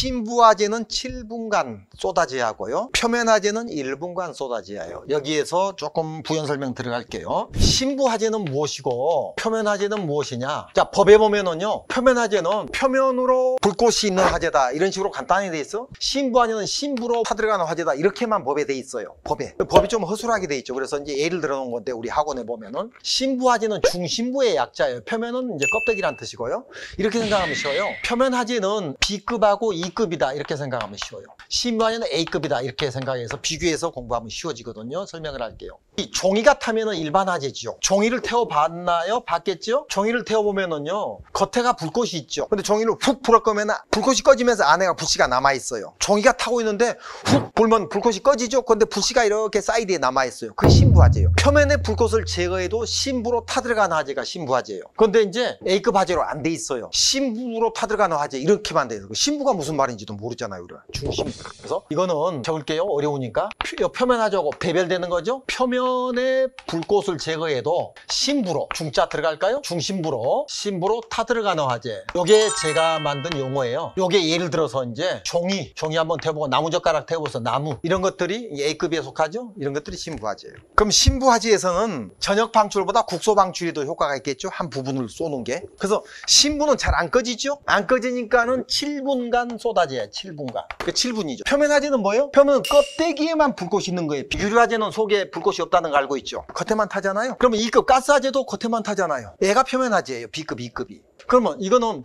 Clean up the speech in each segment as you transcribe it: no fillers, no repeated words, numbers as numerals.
심부화재는 7분간 쏟아져야 하고요. 표면화재는 1분간 쏟아져야 해요. 여기에서 조금 부연 설명 들어갈게요. 심부화재는 무엇이고 표면화재는 무엇이냐? 자, 법에 보면은요. 표면화재는 표면으로 불꽃이 있는 화재다. 이런 식으로 간단히 돼 있어. 심부화재는 심부로 타들어가는 화재다. 이렇게만 법에 돼 있어요. 법이 좀 허술하게 돼 있죠. 그래서 이제 예를 들어 놓은 건데 우리 학원에 보면은 심부화재는 중심부의 약자예요. 표면은 이제 껍데기란 뜻이고요. 이렇게 생각하면 쉬워요. 표면화재는 B급하고 E급이다. 이렇게 생각하면 쉬워요. 심부화재는 A급이다. 이렇게 생각해서 비교해서 공부하면 쉬워지거든요. 설명을 할게요. 이 종이가 타면은 일반 화재지요. 종이를 태워봤나요? 봤겠죠? 종이를 태워보면은요. 겉에가 불꽃이 있죠. 근데 종이를 훅 불을 거면 불꽃이 꺼지면서 안에가 불씨가 남아있어요. 종이가 타고 있는데 훅 불면 불꽃이 꺼지죠? 근데 불씨가 이렇게 사이드에 남아있어요. 그게 심부화재예요. 표면에 불꽃을 제거해도 심부로 타들어가는 화재가 심부화재예요. 근데 이제 A급 화재로 안 돼 있어요. 심부로 타들어가는 화재 이렇게만 돼요. 심부가 무슨 말인지도 모르잖아요. 우리가. 중심. 그래서 이거는 배울게요. 어려우니까. 표면 화재하고 배별되는 거죠. 표면에 불꽃을 제거해도 심부로, 중자 들어갈까요? 중심부로, 심부로 타들어가는 화재. 요게 제가 만든 용어예요. 요게 예를 들어서 이제 종이 한번 태워보고 나무젓가락 태워서 나무 이런 것들이 A급에 속하죠. 이런 것들이 심부화재예요. 그럼 심부화재에서는 전역 방출보다 국소 방출이 더 효과가 있겠죠. 한 부분을 쏘는 게. 그래서 심부는 잘 안 꺼지죠. 안 꺼지니까는 7분간 쏟아져요. 7분간. 그 7분이죠. 표면화재는 뭐예요? 표면은 껍데기에만 불꽃이 있는 거예요. 유리화재는 속에 불꽃이 없다는 거 알고 있죠. 겉에만 타잖아요. 그러면 E급 가스화재도 겉에만 타잖아요. 얘가 표면화재예요. B급, E급이. 그러면 이거는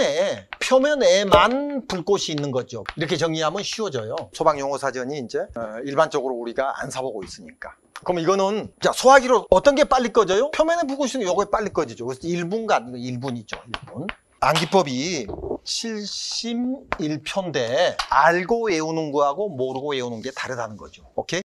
표면에만 불꽃이 있는 거죠. 이렇게 정리하면 쉬워져요. 소방용어사전이 이제 일반적으로 우리가 안 사보고 있으니까. 그럼 이거는 자 소화기로 어떤 게 빨리 꺼져요? 표면에 불꽃이 있는 게 요거 빨리 꺼지죠. 그래서 1분간, 이거 1분이죠. 1분. 암기법이 71편인데 알고 외우는 거하고 모르고 외우는 게 다르다는 거죠. 오케이?